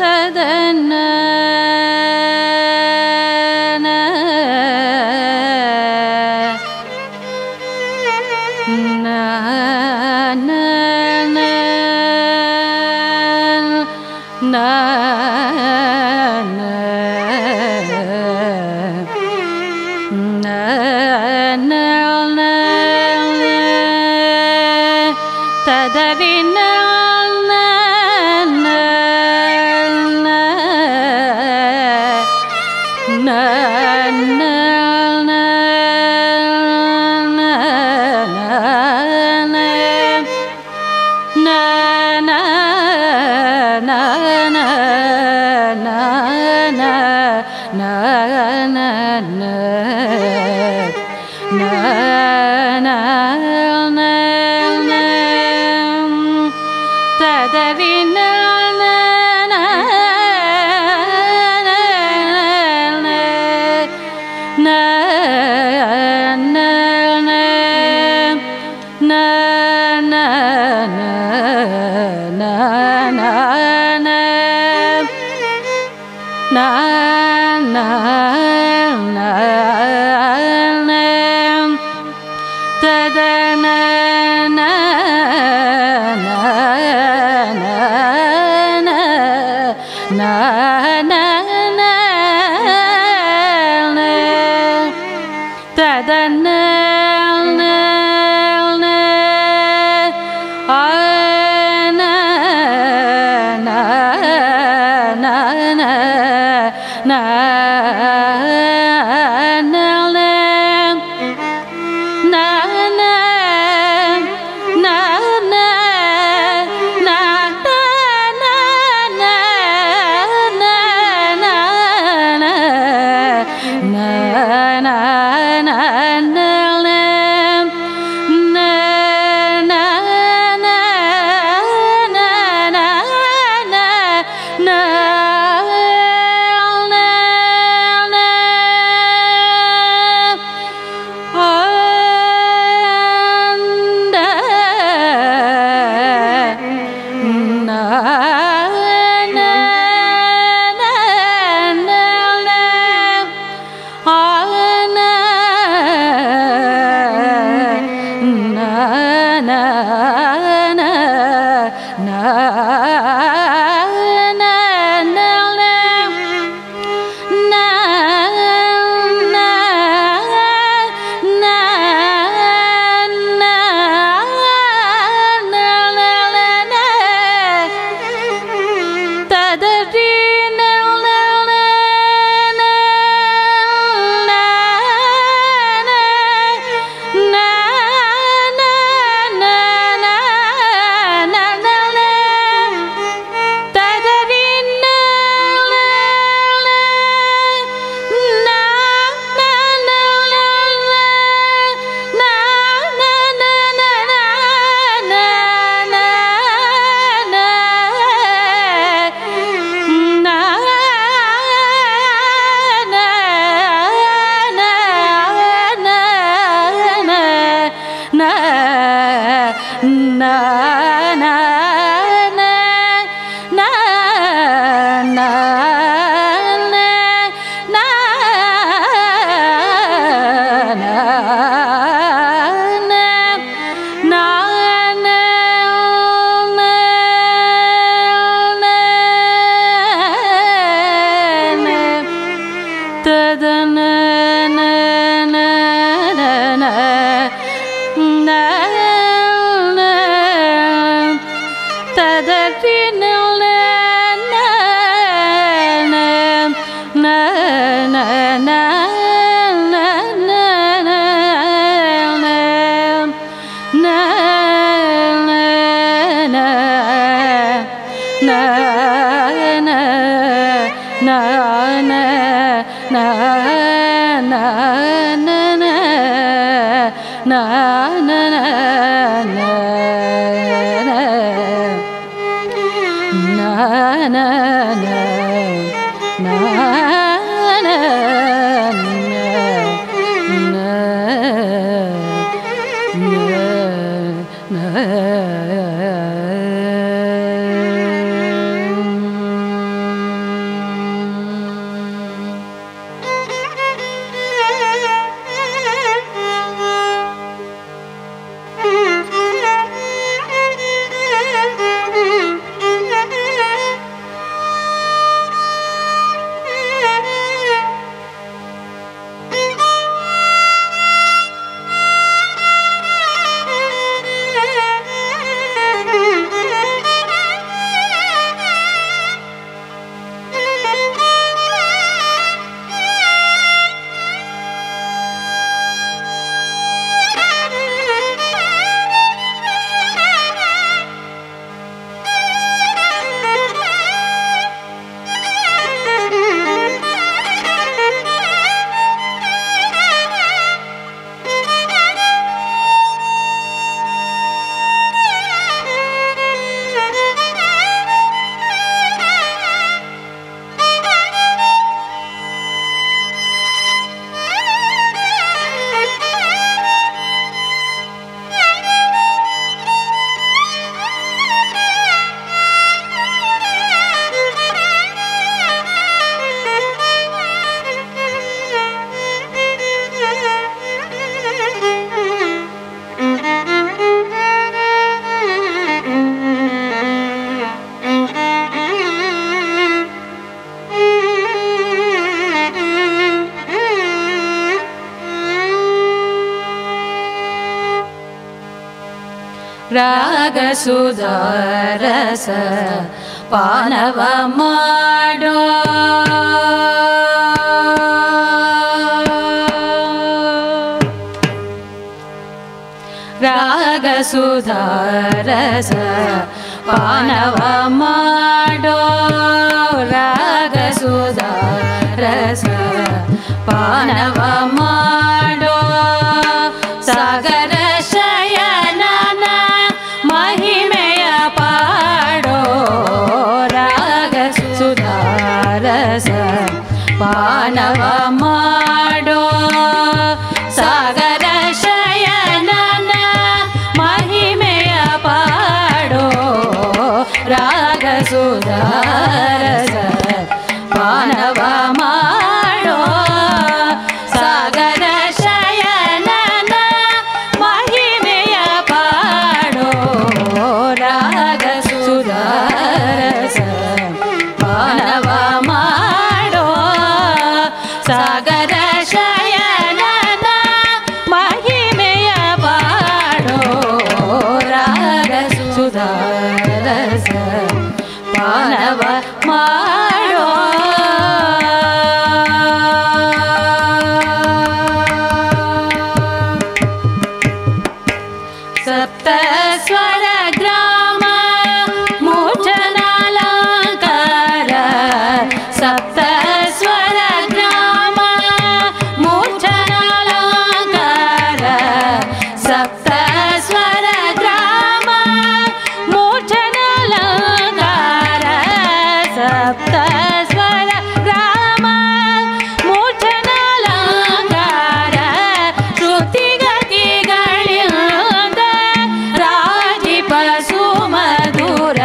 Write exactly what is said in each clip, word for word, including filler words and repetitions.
na. ರಾಗ ಸುಧಾರಸ ಪಾನವ ಮಾಡೋ ರಾಗ ಸುಧಾರಸ ಪಾನವ ಮಾಡೋ ರಾಗ ಸುಧಾರಸ ಪಾನವ ಮಾಡೋ ಸಾಗರ ಶಯನನ ಮಹಿಮೆಯ ಪಾಡೋ ರಾಗ ಸುಧಾರಸ ಪಾನವ ಮಾಡೋ ಸಾಗರ ಶಯನನ ಮಹಿಮೆಯ ಪಾಡೋ ರಾಗ ಸುಧಾರಸ ಪಾನವ ಮಾಡೋ ಸಾಗರ ಶಯನನ ಮಹಿಮೆಯ ಪಾಡೋ ರಾಗ ಸುಧಾರಸ ಪಾನವ ಮಾಡೋ ಸಾಗರ ಶಯನನ ಮಹಿಮೆಯ ಪಾಡೋ ರಾಗ ಸುಧಾರಸ ಪಾನವ ಮಾಡೋ ಸಪ್ತ ಸ್ವರ ಗ್ರಾಮ ಮೂರ್ಛನಾಲಂಕಾರ ಸಪ್ತ ಸ್ವರ ಗ್ರಾಮ ಮೂರ್ಛನಾಲಂಕಾರ ಸಪ್ತ ಸ್ವರ ಗ್ರಾಮ ಮೂರ್ಛನಾಲಂಕಾರ ಸಪ್ತ ಸ್ವರ ಗ್ರಾಮ ಮೂರ್ಛನಾಲಂಕಾರ ಶ್ರುತಿಗತಿಗಳಿಂದ ರಾಜಿಪ ಸುಮಧುರ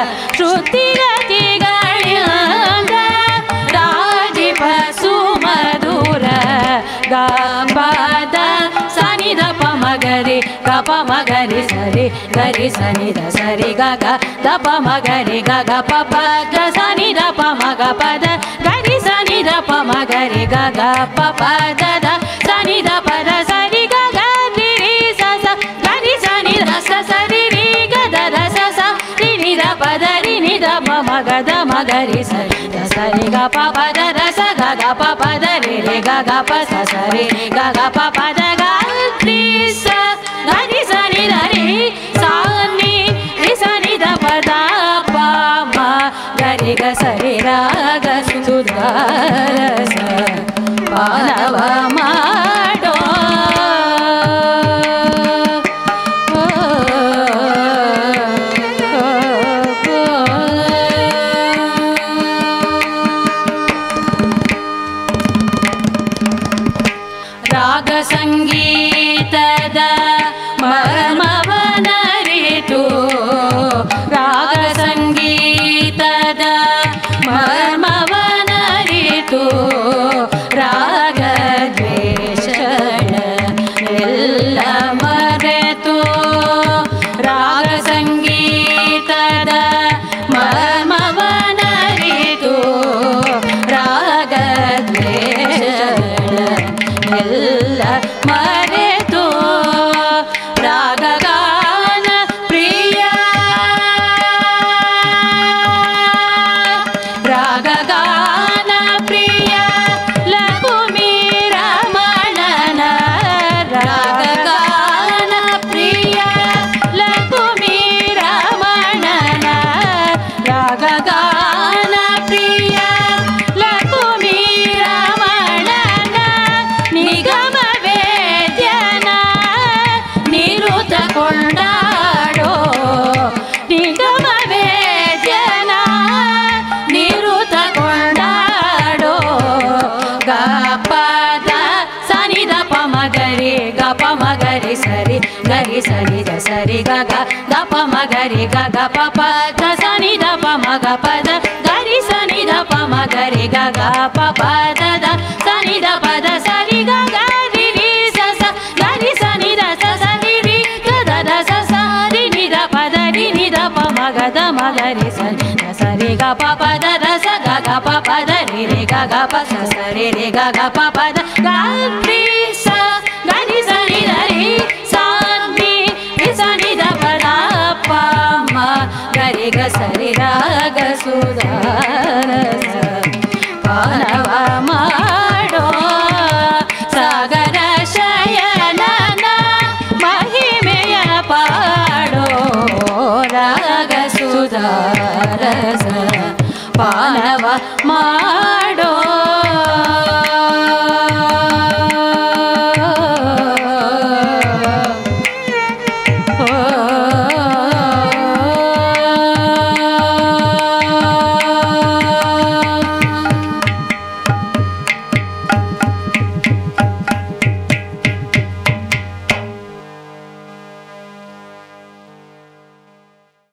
ಶ್ರುತಿಗತಿಗಳಿಂದ ರಾಜಿಪ ಸುಮಧುರ ಗಾಂಬಾದ ಸನಿದ ಪಮಗರಿ ಗಪ ಮಗರಿ ಸರಿ ಗರಿ ಸನಿದ ಸರಿ ಗಗ ದಪ ಮಗರಿ ಗಗ ಪಪ ಗ ಸನಿದ ಪಮಗ ಪದ ಗರಿ ಸನಿದ ಪಮಗರಿ ಗಗ ಪಪ ದದ ಸನಿದ ಪದ ಸರಿ ಗಗ ರಿ ಸ ಸ ಗರಿ ಸನಿದ ಸ ಸರಿ ರಿ ಗದ ದ ಸ ಸ ರಿ ನಿ ದ ಪದ ರಿ ನಿ ದ ಪಮಗ ದ ಮಗರಿ ಸರಿ ದ ಸರಿ ಗ ಪಪ ದ ರ ಸ ಗ ಗ ಪಪ ದ ರಿ ರಿ ಗ ಗ ಪ ಸ ಸರಿ ಗ ಗ ಪಪ ದ ಗ ರಿ ಸ ಗರಿ ಸನಿ ದ ರಿ ಸಾ ನಿ ರಿ ಸನಿ ದ ಪದ ಪ ಮ ಗರಿ ಗ ಸರಿ ರಾಗ ಸುಧಾರಸ ಪಾನವ ಮಾಡೋ ರಾಗ ಸಂಗೀತದ ಮರ್ಮವನರಿತು ರಾಗ ಸಂಗೀತದ ಮರ್ಮವನರಿತು ರಾಗ ದ್ವೇಷಣ ಎಲ್ಲ ಮರೆತು ರಾಗ ಸಂಗೀತದ ಮರ್ಮವನರಿತು ರಾಗ ದ್ವೇಷಣ ಎಲ್ಲ ಮರೆತು ರಾಗಗಾನ ಪ್ರಿಯ ರಾಗಗಾನ ಪ್ರಿಯ ಲಘುಮಿ ರಮಣನ ರಾಗಗಾನ ಪ್ರಿಯ ಲಘುಮಿ ರಮಣನ ರಾಗಗಾನ ಪ್ರಿಯ ಲಘುಮಿ ರಮಣನ ನಿಗಮ ವೇದ್ಯನ ನಿರುತ ಕೊಂಡಾಡೋ ನಿಗಮ ವೇದ್ಯನ ನಿರುತ ಕೊಂಡಾಡೋ ಗಪದ ಸನಿದ ಪಮಗರಿ ಗಪ ಮಗರಿ ಸರಿ ಗರಿ ಸರಿ ದ ಸರಿ ಗಗ ದಪ ಮಗರಿ ಗಗ ಪಪ ದ ಸನಿದ ಪಮಗ ಪದ ಗರಿ ಸನಿದ ಪಮಗರಿ ಗಗ ಪಪ ದದ ಸನಿದ ಪದ ಸರಿ ಗಗ ರಿ ರಿ ಸ ಸ ಗರಿ ಸನಿದ ಸ ಸರಿ ರಿ ಗದ ದ ಸ ಸ ರಿ ನಿ ದ ಪದ ರಿ ನಿ ದ ಪಮಗ ದ ಮಗರಿ ಸರಿ ದ ಸರಿ ಗ ಪಪ ದ ದ ಸ ಗ ಗ ಪಪ ದ ರಿ ರಿ ಗ ಗ ಪ ಸ ಸರಿ ರಿ ಗ ಗ ಪಪ ದ ಗ ರಿ ಸ ಗರಿ ಸರಿ ದ ರಿ ಸ ನಿ ರಿ ಸ ನಿ ದ ಪದ ದಾನವ ಮಾಡೋ